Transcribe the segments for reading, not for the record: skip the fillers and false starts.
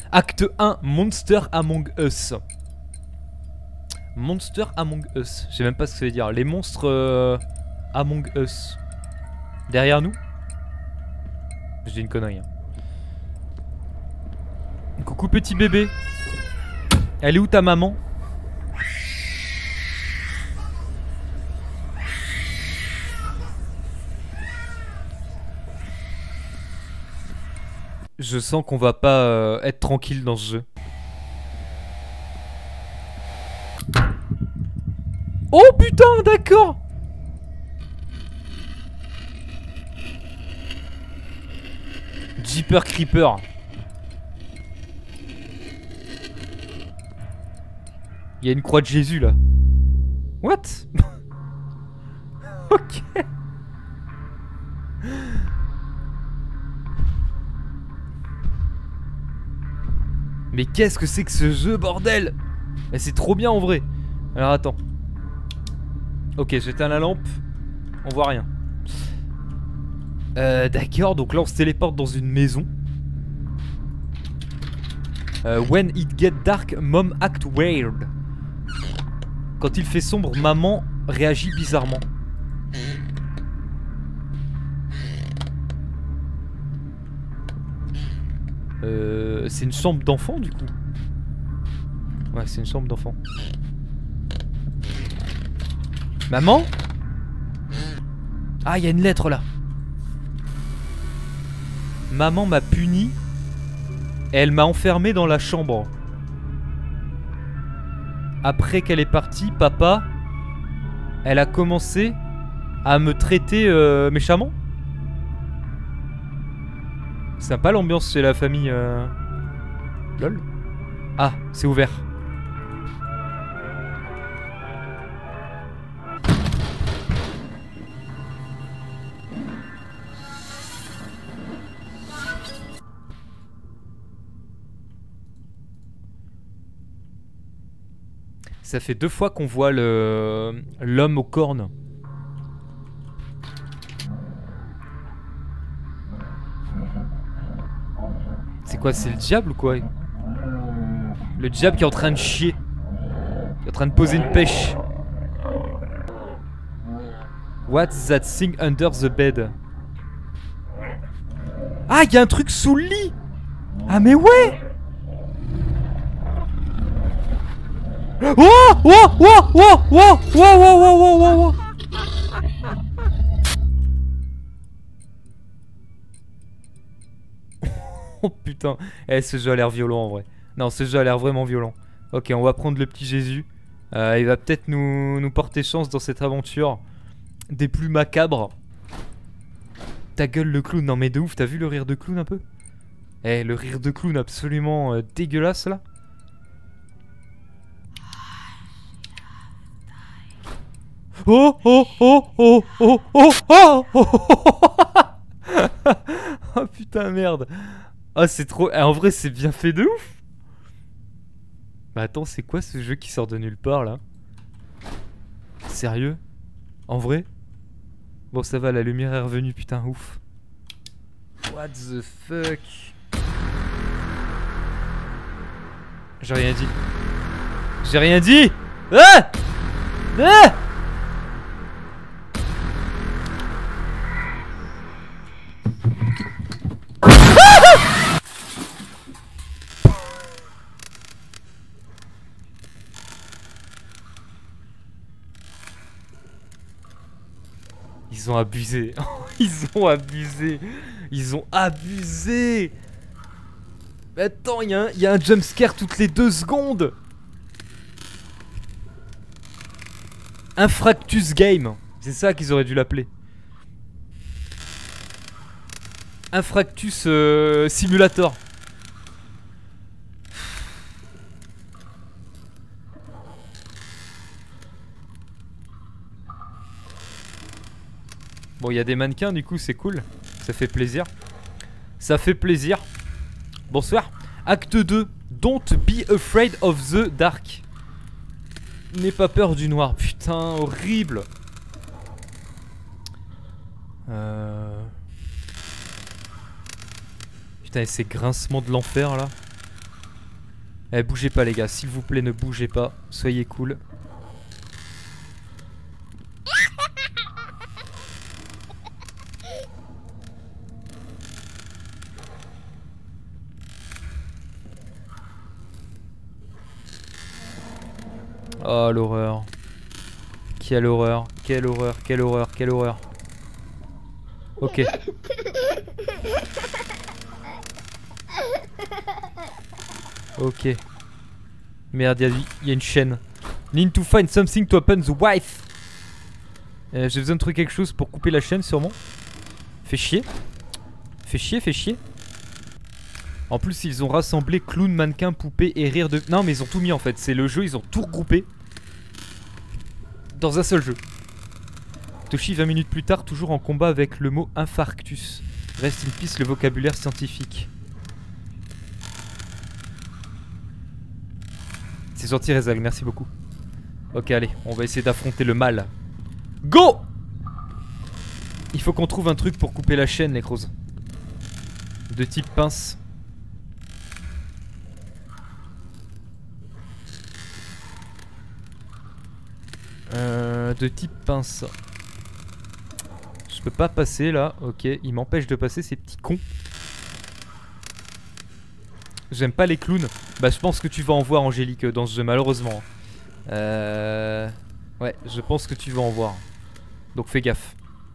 Acte 1, Monster Among Us. Monster Among Us. Je sais même pas ce que ça veut dire. Les monstres Among Us. Derrière nous? Je dis une connerie. Hein. Coucou petit bébé. Elle est où ta maman? Je sens qu'on va pas être tranquille dans ce jeu. Oh putain, d'accord. Jeeper Creeper. Il y a une croix de Jésus là. What? Ok. Mais qu'est-ce que c'est que ce jeu, bordel? C'est trop bien en vrai. Alors attends. Ok, j'éteins la lampe. On voit rien. D'accord, donc là on se téléporte dans une maison. When it get dark, mom act weird. Quand il fait sombre, maman réagit bizarrement. C'est une chambre d'enfant du coup. Ouais, c'est une chambre d'enfant. Maman? Ah, il y a une lettre là. Maman m'a puni. Et elle m'a enfermé dans la chambre. Après qu'elle est partie, papa, elle a commencé à me traiter méchamment. Sympa l'ambiance chez la famille. Lol. Ah, c'est ouvert. Ça fait 2 fois qu'on voit l'homme aux cornes. C'est quoi, c'est le diable ou quoi? Le diable qui est en train de chier. Qui est en train de poser une pêche. What's that thing under the bed? Ah, il y a un truc sous le lit. Ah mais ouais. Oh, oh, oh, oh, oh, oh, oh, oh, oh, oh. Oh putain. Eh, ce jeu a l'air violent en vrai. Non, ce jeu a l'air vraiment violent. Ok, on va prendre le petit Jésus. Il va peut-être nous porter chance dans cette aventure des plus macabres. Ta gueule le clown. Non mais de ouf, t'as vu le rire de clown un peu? Eh, le rire de clown absolument dégueulasse là. Oh oh oh oh oh oh oh oh. Oh putain merde. Oh c'est trop... En vrai c'est bien fait de ouf. Bah attends, c'est quoi ce jeu qui sort de nulle part là? Sérieux? En vrai? Bon ça va, la lumière est revenue, putain ouf. What the fuck? J'ai rien dit. J'ai rien dit. Ah! Ah! Ils ont abusé. Ils ont abusé. Ils ont abusé. Mais attends, il y a un jumpscare toutes les 2 secondes. Infractus Game. C'est ça qu'ils auraient dû l'appeler. Infractus Simulator. Bon, il y a des mannequins, du coup, c'est cool. Ça fait plaisir. Ça fait plaisir. Bonsoir. Acte 2. Don't be afraid of the dark. N'aie pas peur du noir. Putain, horrible. Putain, et ces grincements de l'enfer, là. Eh, bougez pas les gars, s'il vous plaît ne bougez pas, soyez cool. Oh l'horreur. Quelle horreur, quelle horreur, quelle horreur, quelle horreur. Ok. Ok. Merde, il y a une chaîne. Need to find something to open the wife. J'ai besoin de trouver quelque chose pour couper la chaîne sûrement. Fait chier. Fait chier, fait chier. En plus ils ont rassemblé clown, mannequin, poupée et rire de... Non mais ils ont tout mis en fait. C'est le jeu, ils ont tout regroupé dans un seul jeu. Toshi 20 minutes plus tard, toujours en combat avec le mot infarctus. Reste in peace le vocabulaire scientifique. C'est gentil Rezag, merci beaucoup. Ok allez, on va essayer d'affronter le mal. Go! Il faut qu'on trouve un truc pour couper la chaîne les crows. De type pince. De type pince. Je peux pas passer là, ok, il m'empêche de passer ces petits cons. J'aime pas les clowns. Bah je pense que tu vas en voir Angélique dans ce jeu malheureusement. Ouais, je pense que tu vas en voir. Donc fais gaffe.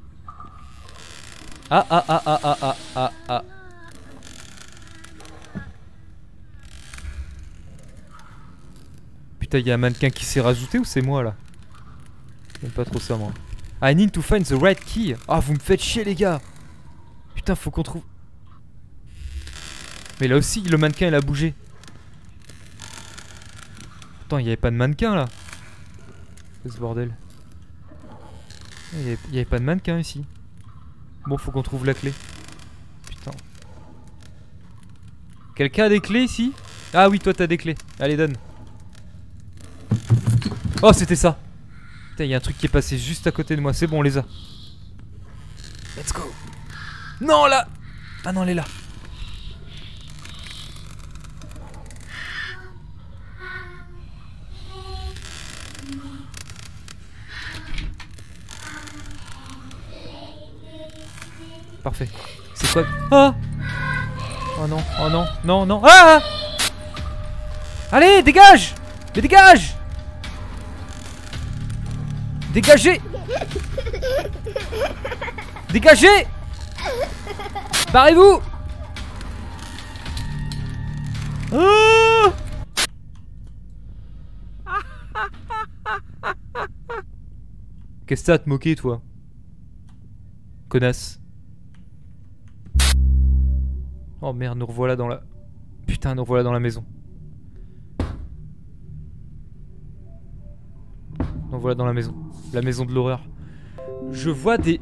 Ah ah ah ah ah ah ah ah. Putain, il y a un mannequin qui s'est rajouté ou c'est moi là? J'aime pas trop ça moi. I need to find the right key. Ah, vous me faites chier les gars. Putain, faut qu'on trouve... Mais là aussi, le mannequin il a bougé. Attends, il y avait pas de mannequin là. Qu'est-ce ce bordel? Il y avait pas de mannequin ici. Bon, faut qu'on trouve la clé. Putain. Quelqu'un a des clés ici? Ah oui, toi t'as des clés. Allez, donne. Oh, c'était ça. Putain, il y a un truc qui est passé juste à côté de moi. C'est bon, on les a. Let's go. Non, là. Ah non, elle est là. Parfait. C'est quoi? Ah! Oh non, oh non, non, non. Ah! Allez, dégage! Mais dégage! Dégagez! Dégagez! Barrez-vous! Ah! Qu'est-ce que t'as à te moquer, toi? Connasse. Oh merde, nous revoilà dans la... Putain, nous revoilà dans la maison. Nous revoilà dans la maison. La maison de l'horreur. Je vois des...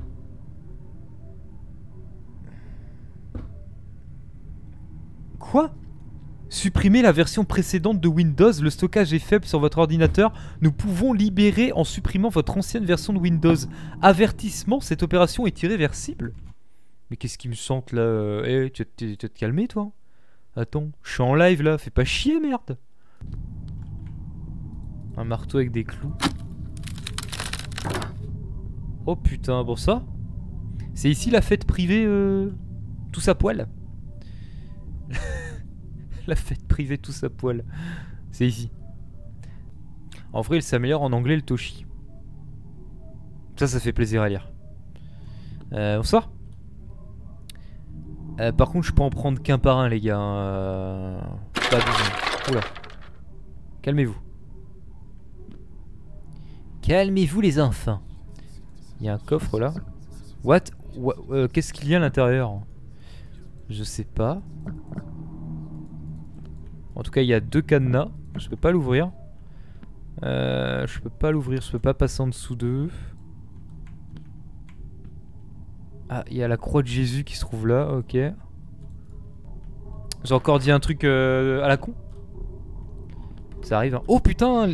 Quoi? Supprimer la version précédente de Windows, le stockage est faible sur votre ordinateur. Nous pouvons libérer en supprimant votre ancienne version de Windows. Avertissement, cette opération est irréversible. Mais qu'est-ce qui me sente là? Eh, tu vas te calmer toi? Attends, je suis en live là, fais pas chier merde. Un marteau avec des clous. Oh putain, bon ça? C'est ici la fête privée tous à poil. La fête privée tous à poil. C'est ici. En vrai il s'améliore en anglais le Toshi. Ça fait plaisir à lire. Bonsoir. Par contre je peux en prendre qu'un par un les gars. Pas besoin. Oula. Calmez-vous. Calmez-vous les enfants. Il y a un coffre là. What? Qu'est-ce qu'il y a à l'intérieur? Je sais pas. En tout cas il y a deux cadenas. Je peux pas l'ouvrir. Je peux pas l'ouvrir. Je peux pas passer en dessous d'eux. Ah, il y a la croix de Jésus qui se trouve là, ok. J'ai encore dit un truc à la con. Ça arrive hein. Oh putain.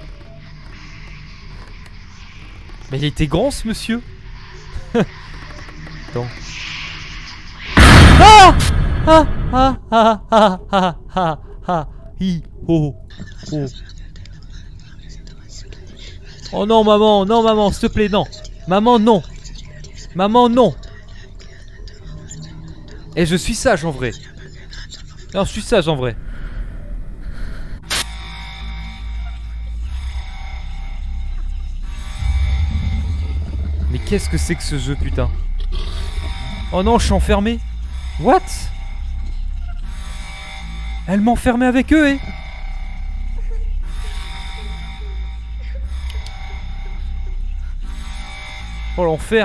Mais il était grand ce monsieur. Attends. Ah ah ah ah ah ah ah ah. hi, ho, ho. Oh non, maman, s'il te plaît, non. Maman, non. Maman, non. Et je suis sage en vrai. Non, je suis sage en vrai. Mais qu'est-ce que c'est que ce jeu, putain? Oh non, je suis enfermé. What? Elle m'a enfermé avec eux, eh. Oh l'enfer.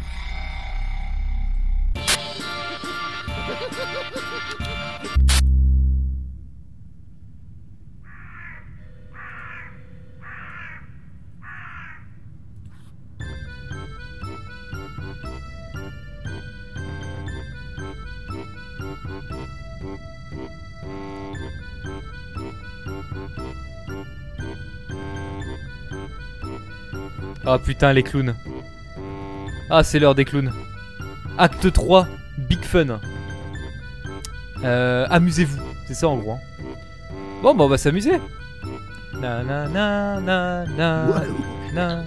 Ah putain, les clowns. Ah, c'est l'heure des clowns. Acte 3, Big Fun. Amusez-vous, c'est ça en gros. Hein. Bon, bah on va s'amuser. Na na na na na na na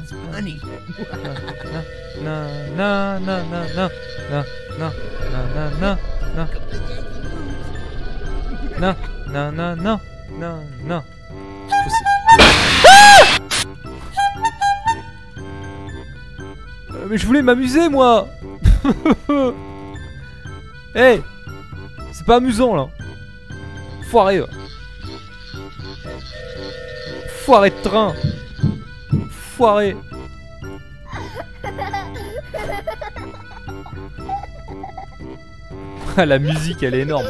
na na na na na na na na na na na na. Mais je voulais m'amuser moi. Hey, c'est pas amusant là. Foiré. Foiré de train. Foiré. La musique elle est énorme.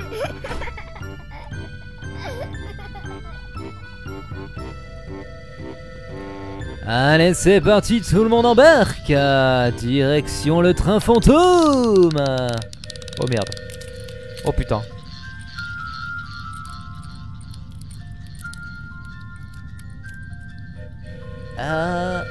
Allez, c'est parti, tout le monde embarque. Direction le train fantôme. Oh merde. Oh putain. Ah.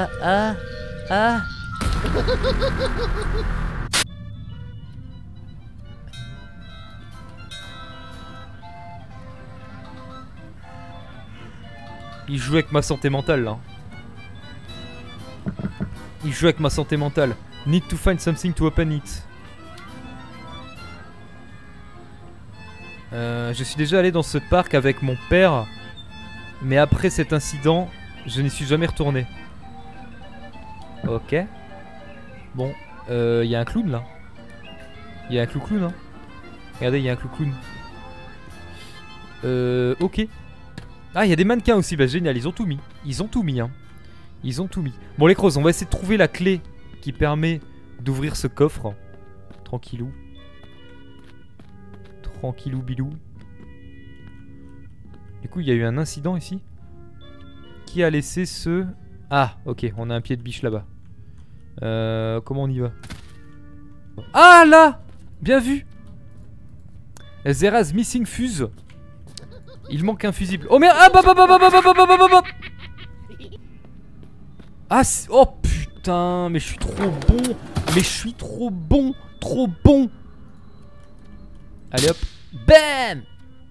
Il joue avec ma santé mentale là. Il joue avec ma santé mentale. Need to find something to open it. Je suis déjà allé dans ce parc avec mon père. Mais après cet incident, je n'y suis jamais retourné. Ok. Bon, il y a un clown là. Il y a un clown hein. Regardez, il y a un clown. Ok. Ah, il y a des mannequins aussi, bah génial, ils ont tout mis. Ils ont tout mis hein. Ils ont tout mis. Bon les crozes, on va essayer de trouver la clé qui permet d'ouvrir ce coffre. Tranquillou. Tranquillou bilou. Du coup il y a eu un incident ici. Qui a laissé ce... Ah ok, on a un pied de biche là-bas. Comment on y va? Ah là! Bien vu! Zera's missing fuse. Il manque un fusible. Oh merde! Ah bah bah bah bah bah bah bah bah bah. Ah oh putain, mais je suis trop bon. Mais je suis trop bon. Trop bon. Allez hop. Bam.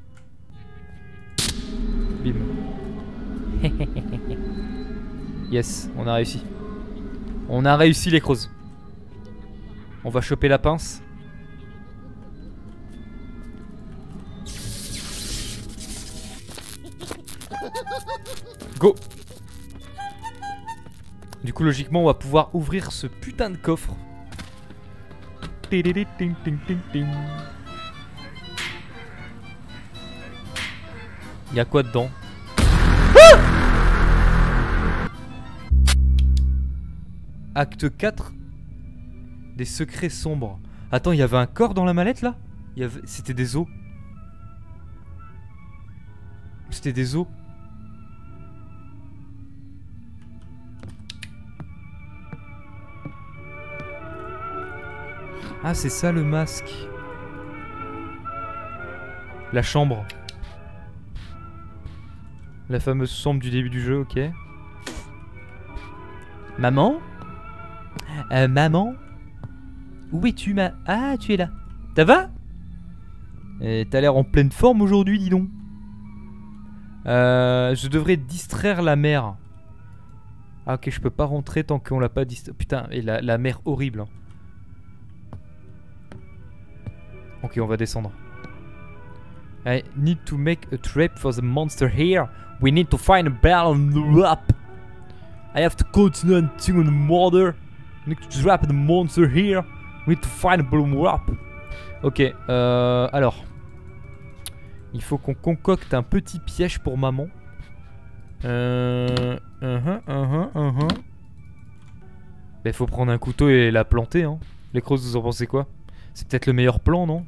Bim. Yes, on a réussi. On a réussi les crozes. On va choper la pince. Go. Du coup logiquement on va pouvoir ouvrir ce putain de coffre. Il y a quoi dedans? Ah! Acte 4. Des secrets sombres. Attends, il y avait un corps dans la mallette là? C'était des os. C'était des os. Ah, c'est ça le masque. La chambre. La fameuse chambre du début du jeu, ok. Maman? Maman? Où es-tu, Ah, tu es là. Ça va? T'as l'air en pleine forme aujourd'hui, dis donc. Je devrais distraire la mère. Ah ok, je peux pas rentrer tant qu'on l'a pas distrait. Putain, et la mère horrible. Ok, on va descendre. I need to make a trap for the monster here. We need to find a bell on the rope. I have to continue hunting on the mother. We need to trap the monster here. We need to find a bloom rope. Ok, alors. Il faut qu'on concocte un petit piège pour maman. Bah, faut prendre un couteau et la planter, hein. Les crosses, vous en pensez quoi? C'est peut-être le meilleur plan, non?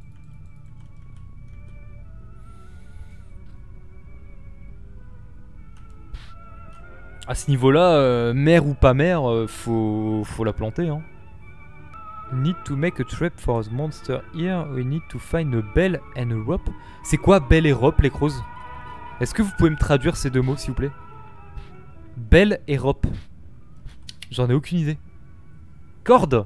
À ce niveau-là, mère ou pas mère, faut la planter, hein. Need to make a trap for the monster here. We need to find a bell and a rope. C'est quoi bell et rope, les crows? Est-ce que vous pouvez me traduire ces deux mots, s'il vous plaît? Bell et rope. J'en ai aucune idée. Corde.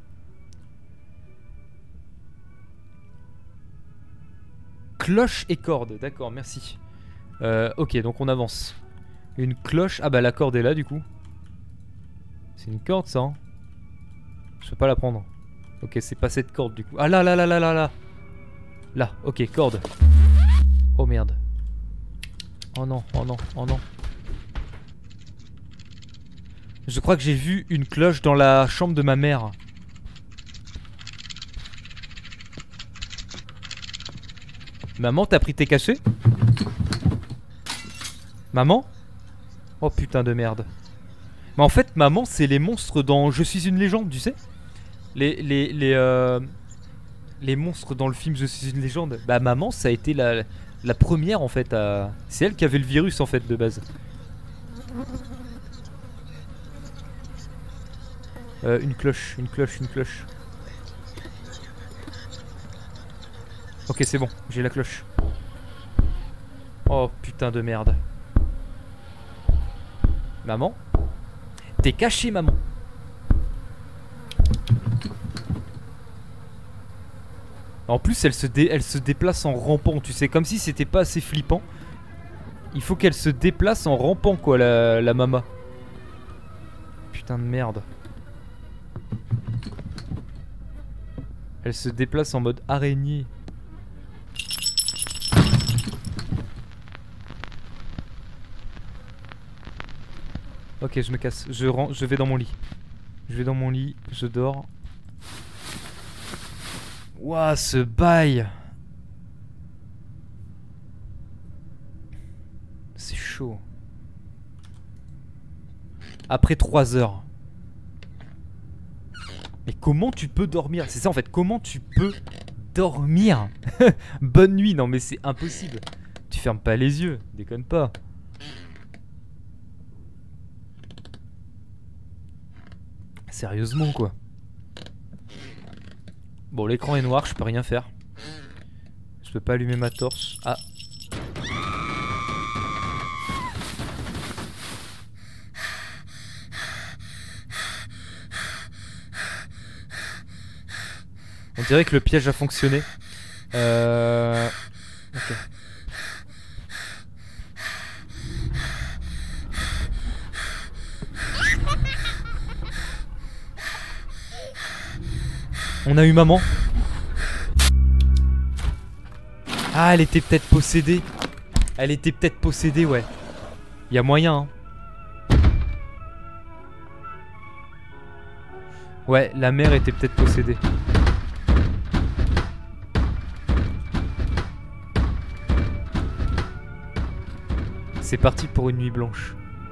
Cloche et corde, d'accord, merci. Ok, donc on avance. Une cloche, ah bah la corde est là du coup. C'est une corde ça, hein. Je peux pas la prendre. Ok, c'est pas cette corde du coup. Ah là là là là là là. Là, ok, corde. Oh merde. Oh non, oh non, oh non. Je crois que j'ai vu une cloche dans la chambre de ma mère. Maman, t'as pris tes cachets? Maman? Oh putain de merde. Mais en fait, maman, c'est les monstres dans Je suis une légende, tu sais? Les monstres dans le film Je suis une légende. Bah maman, ça a été la première en fait à... C'est elle qui avait le virus en fait de base. Une cloche, une cloche, une cloche. Ok, c'est bon, j'ai la cloche. Oh putain de merde. Maman? T'es cachée, maman. En plus, elle se déplace en rampant, tu sais, comme si c'était pas assez flippant. Il faut qu'elle se déplace en rampant, quoi, la mama. Putain de merde. Elle se déplace en mode araignée. Ok, je me casse. Je vais dans mon lit. Je vais dans mon lit, je dors. Ouah, ce bail. C'est chaud. Après 3 heures. Mais comment tu peux dormir? C'est ça en fait, comment tu peux dormir? Bonne nuit, non mais c'est impossible. Tu fermes pas les yeux, déconne pas. Sérieusement quoi. Bon, l'écran est noir, je peux rien faire. Je peux pas allumer ma torche. Ah. On dirait que le piège a fonctionné. Ok. On a eu maman. Ah, elle était peut-être possédée. Elle était peut-être possédée, ouais. Il y a moyen, hein. Ouais, la mère était peut-être possédée. C'est parti pour une nuit blanche.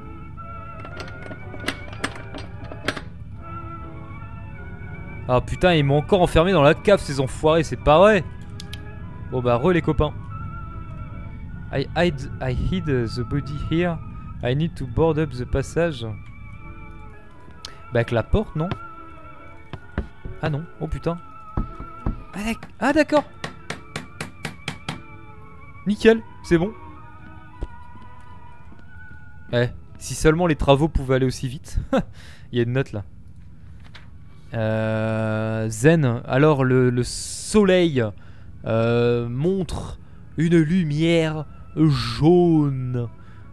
Ah putain, ils m'ont encore enfermé dans la cave, ces enfoirés, c'est pas vrai. Bon bah re les copains. I hid the body here. I need to board up the passage. Bah avec la porte, non? Ah non, oh putain. Ah d'accord. Nickel, c'est bon. Eh, si seulement les travaux pouvaient aller aussi vite. Il y a une note là. Zen, alors le soleil montre une lumière jaune.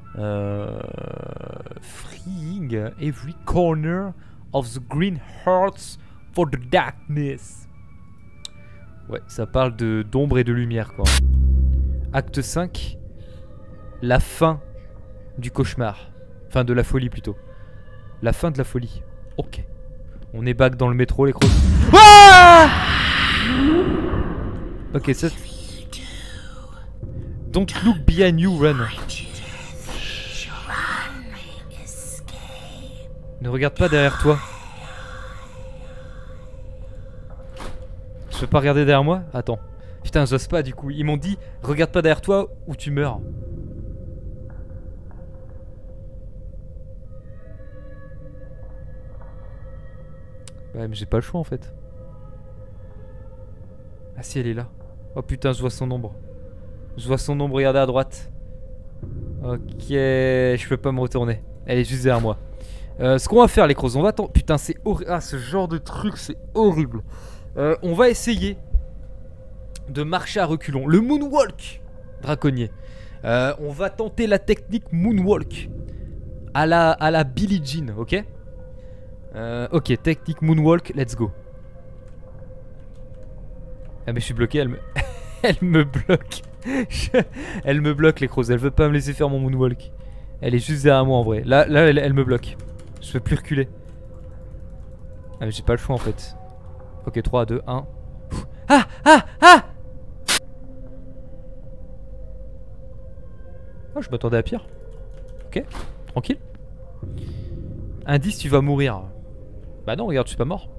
Freeing every corner of the green hearts for the darkness. Ouais, ça parle d'ombre et de lumière, quoi. Acte 5. La fin du cauchemar. Fin de la folie, plutôt. La fin de la folie. Ok. On est back dans le métro, les crocs. Ah! Ok, ça... Don't look behind you, run. Ne regarde pas derrière toi. Je peux pas regarder derrière moi? Attends. Putain, j'ose pas du coup. Ils m'ont dit, regarde pas derrière toi ou tu meurs. Ouais, mais j'ai pas le choix en fait. Ah si, elle est là. Oh putain, je vois son ombre. Je vois son ombre, regardez à droite. Ok, je peux pas me retourner. Elle est juste derrière moi. Ce qu'on va faire, les crocs, on va attendre. Putain, c'est horrible. Ah, ce genre de truc, c'est horrible. On va essayer de marcher à reculons. Le moonwalk draconnier. On va tenter la technique moonwalk à la Billie Jean, ok? Ok, technique moonwalk, let's go. Ah mais je suis bloqué, elle me... elle me bloque. Elle me bloque, les crocs, elle veut pas me laisser faire mon moonwalk. Elle est juste derrière moi en vrai. Là elle me bloque. Je peux plus reculer. Ah mais j'ai pas le choix en fait. Ok, 3, 2, 1. Ah, ah, ah. Oh, je m'attendais à pire. Ok, tranquille. Indice, tu vas mourir. Bah non, regarde, je suis pas mort.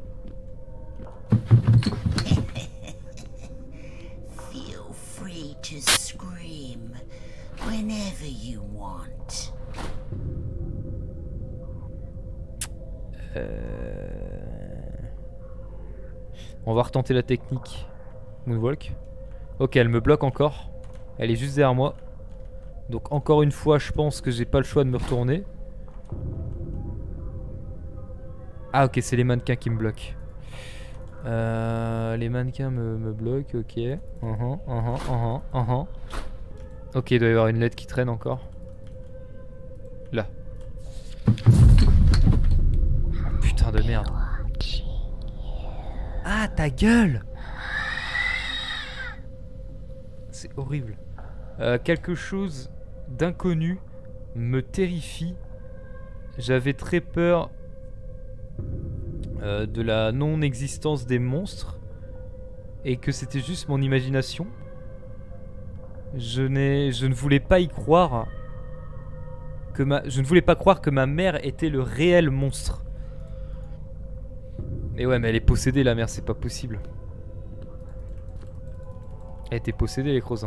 Feel free to scream whenever you want. On va retenter la technique moonwalk. Ok, elle me bloque encore. Elle est juste derrière moi. Donc encore une fois, je pense que j'ai pas le choix de me retourner. Ah ok, c'est les mannequins qui me bloquent. Les mannequins me bloquent, ok. Ok, il doit y avoir une lettre qui traîne encore. Là. Oh, putain de merde. Ah, ta gueule! C'est horrible. Quelque chose d'inconnu me terrifie. J'avais très peur de la non-existence des monstres et que c'était juste mon imagination. Je ne voulais pas y croire je ne voulais pas croire que ma mère était le réel monstre. Mais ouais, mais elle est possédée la mère, c'est pas possible. Elle était possédée, les crocs.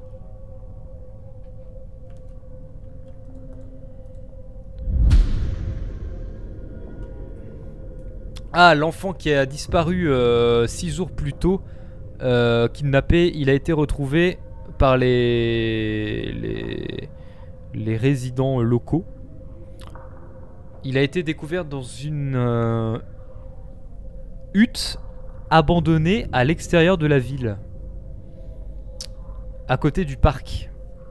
Ah, l'enfant qui a disparu 6 jours plus tôt, kidnappé, il a été retrouvé par les résidents locaux. Il a été découvert dans une hutte abandonnée à l'extérieur de la ville, à côté du parc.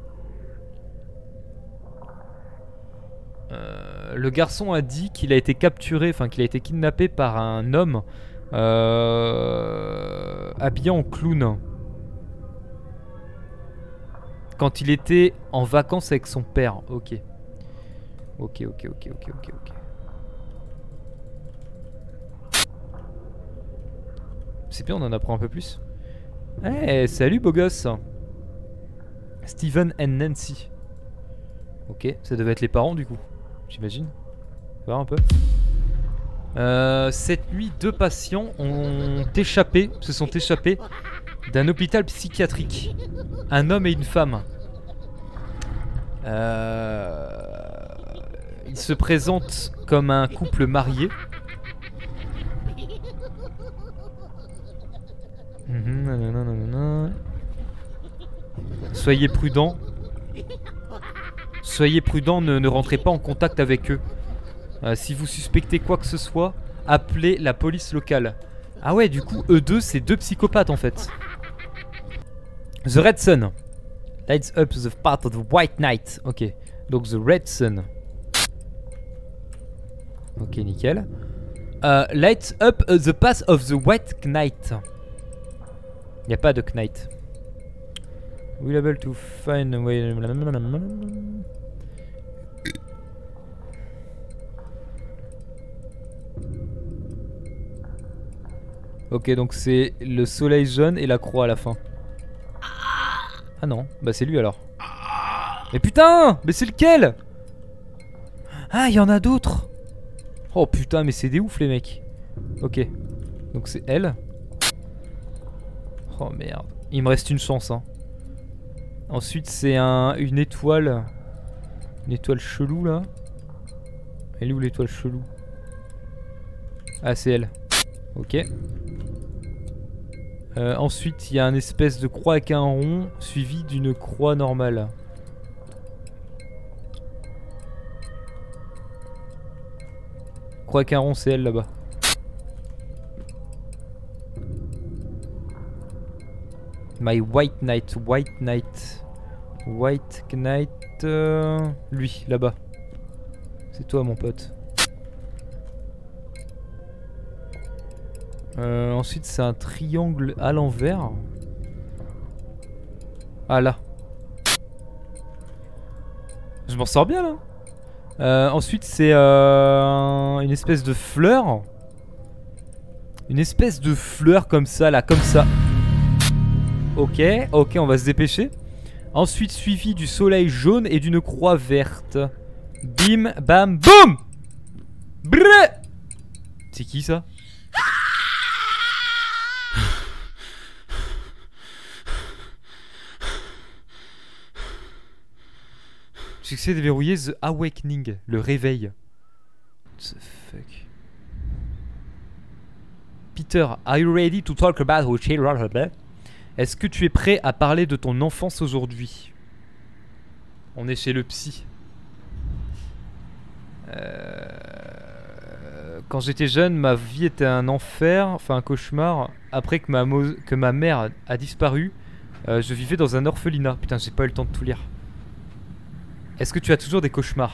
Le garçon a dit qu'il a été capturé, enfin qu'il a été kidnappé par un homme habillé en clown quand il était en vacances avec son père. Ok. Ok. C'est bien, on en apprend un peu plus. Eh, hey, salut beau gosse. Steven and Nancy. Ok, ça devait être les parents du coup, j'imagine. Voir un peu. Cette nuit, 2 patients se sont échappés d'un hôpital psychiatrique. Un homme et une femme. Ils se présentent comme un couple marié. Soyez prudents. Soyez prudents, ne rentrez pas en contact avec eux. Si vous suspectez quoi que ce soit, appelez la police locale. Ah ouais, du coup, eux deux, c'est 2 psychopathes en fait. The Red Sun. Lights up the path of the white knight. Ok. Donc the red sun. Ok, nickel. Lights up the path of the white knight. Y a pas de knight. We'll able to find a way. Ok, donc c'est le soleil jaune et la croix à la fin. Ah non, bah c'est lui alors. Mais putain, mais c'est lequel? Ah, il y en a d'autres. Oh putain, mais c'est des ouf les mecs. Ok, donc c'est elle. Oh merde, il me reste une chance hein. Ensuite c'est une étoile. Une étoile chelou là. Elle est où l'étoile chelou? Ah c'est elle. Ok. Ensuite il y a un espèce de croix avec un rond suivi d'une croix normale. Croix avec un rond, c'est elle là-bas. My white knight, white knight. White knight. Lui, là-bas. C'est toi mon pote. Ensuite c'est un triangle à l'envers. Ah là. Je m'en sors bien là. Ensuite c'est une espèce de fleur. Une espèce de fleur comme ça là, comme ça. Ok, ok, on va se dépêcher. Ensuite suivi du soleil jaune et d'une croix verte. Bim, bam, boum. Brrr. C'est qui ça? Succès déverrouillé, The Awakening, le réveil. What the fuck? Peter, are you ready to talk about your children? Est-ce que tu es prêt à parler de ton enfance aujourd'hui? On est chez le psy. Quand j'étais jeune, ma vie était un enfer, enfin un cauchemar. Après que ma mère a disparu, je vivais dans un orphelinat. Putain, j'ai pas eu le temps de tout lire. Est-ce que tu as toujours des cauchemars?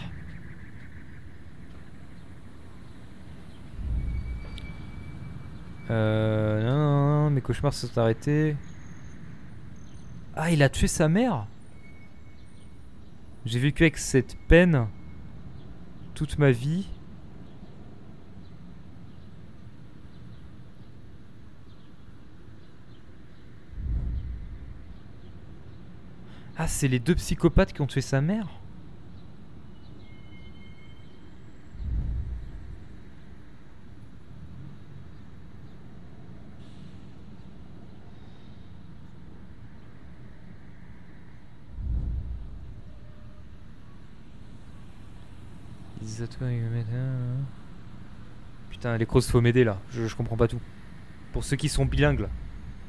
Non, mes cauchemars se sont arrêtés. Ah, il a tué sa mère? J'ai vécu avec cette peine toute ma vie. Ah, c'est les deux psychopathes qui ont tué sa mère? Putain, les crosses, faut m'aider là. Je comprends pas tout. Pour ceux qui sont bilingues là.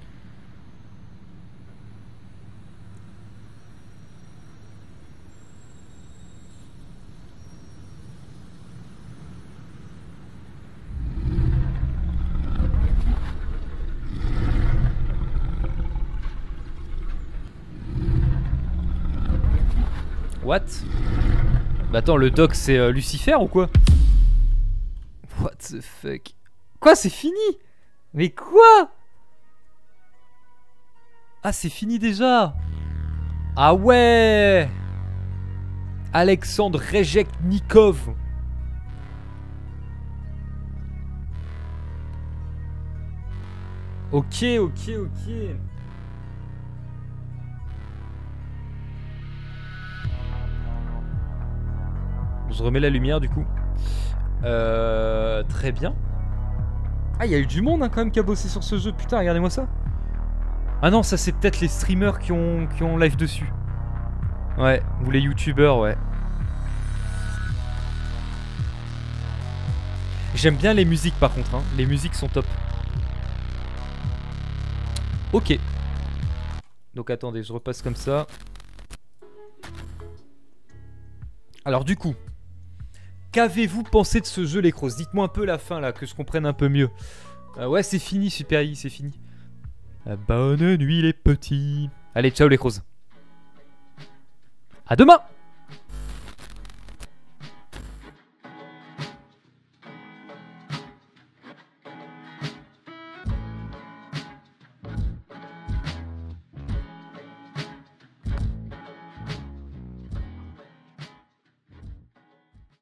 What? Bah attends, le doc c'est Lucifer ou quoi? What the fuck? Quoi, c'est fini? Mais quoi? Ah, c'est fini déjà? Ah ouais! Alexandre Rezheknikov. Ok, ok, ok. Je remets la lumière du coup. Très bien. Ah, il y a eu du monde hein, quand même qui a bossé sur ce jeu. Putain, regardez-moi ça. Ah non, ça c'est peut-être les streamers qui ont live dessus. Ouais, ou les youtubeurs, ouais. J'aime bien les musiques par contre, hein. Les musiques sont top. Ok. Donc attendez, je repasse comme ça. Alors du coup, qu'avez-vous pensé de ce jeu les crosses? Dites-moi un peu la fin là, que je comprenne un peu mieux. Ouais, c'est fini, Super I, c'est fini. Bonne nuit les petits. Allez, ciao les crosses. À demain!